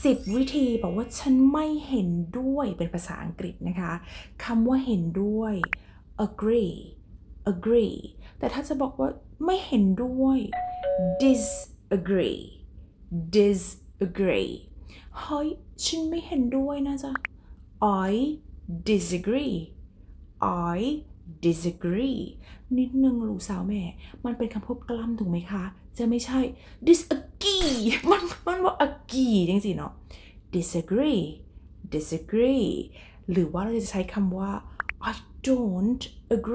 10 วิธีบอกว่าฉันไม่เห็นด้วยเป็นภาษาอังกฤษนะคะคำว่าเห็นด้วย agree แต่ถ้าจะบอกว่าไม่เห็นด้วย disagree เฮ้ยฉันไม่เห็นด้วยนะจ๊ะ I disagree นิดนึงลูกสาวแม่มันเป็นคำพูดกล้ำถูกไหมคะจะไม่ใช่ disagree มันว่า agree จริงๆเนาะ disagree หรือว่าเราจะใช้คำว่า I don't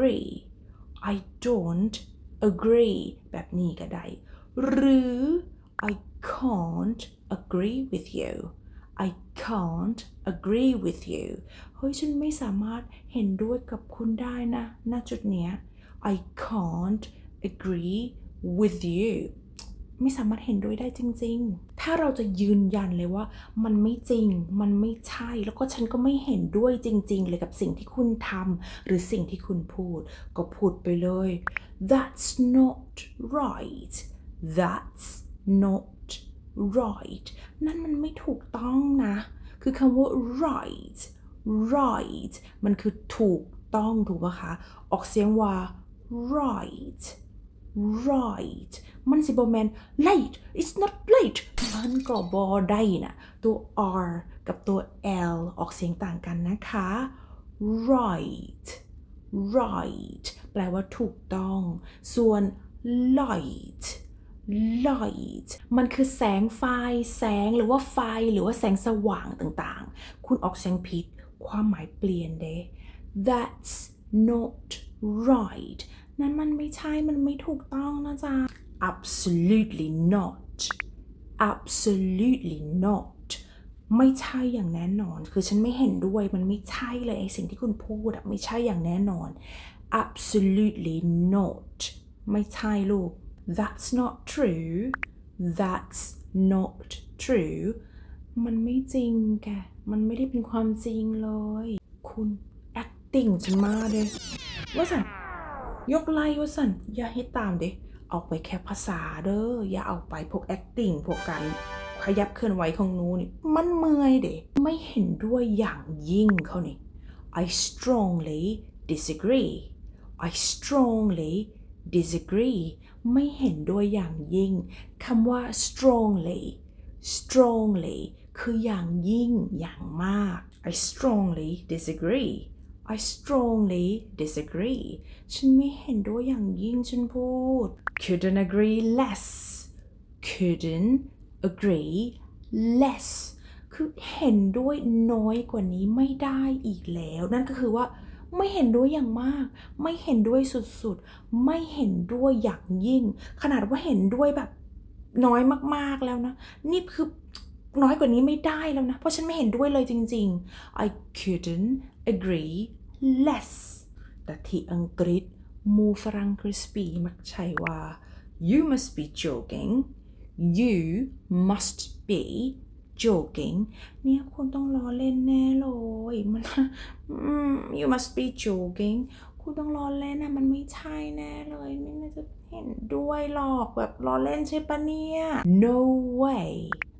agree แบบนี้ก็ได้หรือ I can't agree with youเฮ้ยฉันไม่สามารถเห็นด้วยกับคุณได้นะณจุดเนี้ย I can't agree with you ไม่สามารถเห็นด้วยได้จริงๆถ้าเราจะยืนยันเลยว่ามันไม่จริงมันไม่ใช่แล้วก็ฉันก็ไม่เห็นด้วยจริงๆเลยกับสิ่งที่คุณทำหรือสิ่งที่คุณพูดก็พูดไปเลย That's not right นั่นมันไม่ถูกต้องนะคือคำว่า right มันคือถูกต้องถูกปะคะออกเสียงว่า right มันสิบแมน late it's not late มันก็บอได้นะตัว r กับตัว l ออกเสียงต่างกันนะคะ right แปลว่าถูกต้องส่วน light มันคือแสงไฟแสงหรือว่าไฟหรือว่าแสงสว่างต่างๆคุณออกเสียงผิดความหมายเปลี่ยนเด้ That's not right นั้นมันไม่ใช่มันไม่ถูกต้องนะจ๊ะ Absolutely not ไม่ใช่อย่างแน่นอนคือฉันไม่เห็นด้วยมันไม่ใช่เลยไอ้สิ่งที่คุณพูดไม่ใช่อย่างแน่นอน Absolutely not ไม่ใช่ลูกThat's not true มันไม่จริงแกมันไม่ได้เป็นความจริงเลยคุณ acting ฉันมาเลยว่าสันยกไล่ว่าสันอย่าให้ตามเด้เอาไปแค่ภาษาเด้ออย่าเอาไปพวก acting พวกการขยับเคลื่อนไหวของหนูนี่มันเมื่อยเด้ไม่เห็นด้วยอย่างยิ่งเขานี่ I strongly disagree ไม่เห็นด้วยอย่างยิ่งคำว่า strongly คืออย่างยิ่งอย่างมาก I strongly disagree ฉันไม่เห็นด้วยอย่างยิ่งฉันพูด couldn't agree less คือเห็นด้วยน้อยกว่านี้ไม่ได้อีกแล้วนั่นก็คือว่าไม่เห็นด้วยอย่างมากไม่เห็นด้วยสุดๆไม่เห็นด้วยอย่างยิ่งขนาดว่าเห็นด้วยแบบน้อยมากๆแล้วนะนี่คือน้อยกว่านี้ไม่ได้แล้วนะเพราะฉันไม่เห็นด้วยเลยจริงๆ I couldn't agree less แต่ที่อังกฤษมูฝรั่งคริสปี้มักใช้ว่า you must be joking เนี่ยคุณต้องล้อเล่นแน่เลยมันyou must be joking คุณต้องล้อเล่นนะมันไม่ใช่แน่เลยไม่น่าจะเห็นด้วยหรอกแบบล้อเล่นใช่ปะเนี่ย no way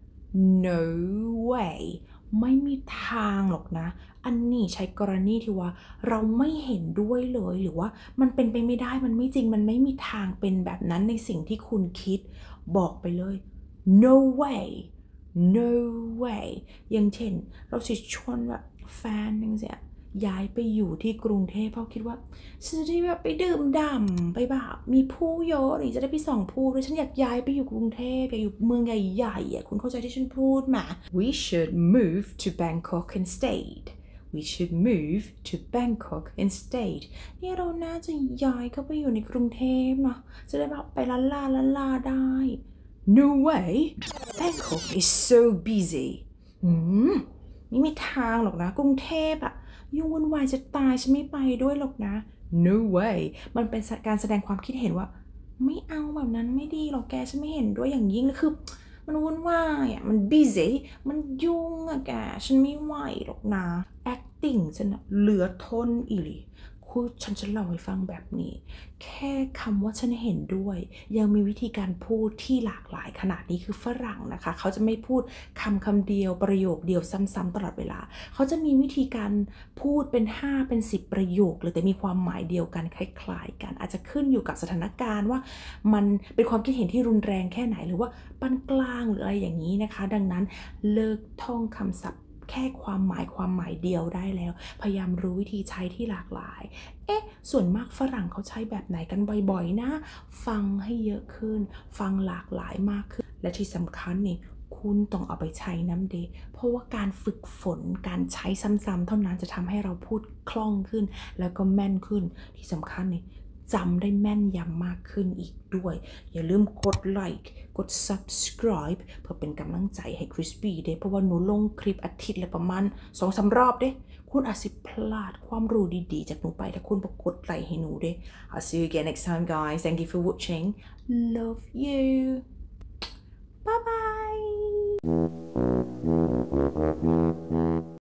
ไม่มีทางหรอกนะอันนี้ใช้กรณีที่ว่าเราไม่เห็นด้วยเลยหรือว่ามันเป็นไปไม่ได้มันไม่จริงมันไม่มีทางเป็นแบบนั้นในสิ่งที่คุณคิดบอกไปเลย no way อย่างเช่นเราสิชวนแบบแฟนนึงเสียย้ายไปอยู่ที่กรุงเทพเพราะคิดว่าฉันจะได้แบบไปดื่มด่ำไปแบบมีผู้เยอะหรือจะได้ไปส่องผู้ด้วยฉันอยากย้ายไปอยู่กรุงเทพอยากอยู่เมืองใหญ่ๆคุณเข้าใจที่ฉันพูดไหม We should move to Bangkok instead เนี่ยเราน่าจะย้ายเข้าไปอยู่ในกรุงเทพเนาะจะได้แบบไปลาได้ No way Bangkok is so busy ไม่มีทางหรอกนะกรุงเทพยุ่งวุ่นวายจะตายฉันไม่ไปด้วยหรอกนะ No way มันเป็นการแสดงความคิดเห็นว่าไม่เอาแบบนั้นไม่ดีหรอกแกฉันไม่เห็นด้วยอย่างยิ่งเลยคือมันวุ่นวายมัน busy มันยุ่งแกฉันไม่ไหวหรอกนะ acting ฉันเหลือทนอีหลีฉันจะเล่าให้ฟังแบบนี้แค่คำว่าฉันเห็นด้วยยังมีวิธีการพูดที่หลากหลายขนาดนี้คือฝรั่งนะคะเขาจะไม่พูดคำเดียวประโยคเดียวซ้ำๆตลอดเวลาเขาจะมีวิธีการพูดเป็น5เป็น10ประโยคเลยแต่มีความหมายเดียวกันคล้ายๆกันอาจจะขึ้นอยู่กับสถานการณ์ว่ามันเป็นความคิดเห็นที่รุนแรงแค่ไหนหรือว่าปานกลางหรืออะไรอย่างนี้นะคะดังนั้นเลิกท่องคำศัพท์แค่ความหมายเดียวได้แล้วพยายามรู้วิธีใช้ที่หลากหลายส่วนมากฝรั่งเขาใช้แบบไหนกันบ่อยๆนะฟังให้เยอะขึ้นฟังหลากหลายมากขึ้นและที่สำคัญนี่คุณต้องเอาไปใช้น้ำเดเพราะว่าการฝึกฝนการใช้ซ้ำๆเท่านั้นจะทำให้เราพูดคล่องขึ้นแล้วก็แม่นขึ้นที่สำคัญนี่จำได้แม่นยำมากขึ้นอีกด้วยอย่าลืมกดไลค์กด subscribe เพื่อเป็นกำลังใจให้ Crispy เด้เพราะว่าหนูลงคลิปอาทิตย์ละประมาณ 2-3 รอบเด้คุณอาจสิพลาดความรู้ดีๆจากหนูไปถ้าคุณกดไลค์ให้หนูเด้ I'll see you again next time guys thank you for watching love you bye bye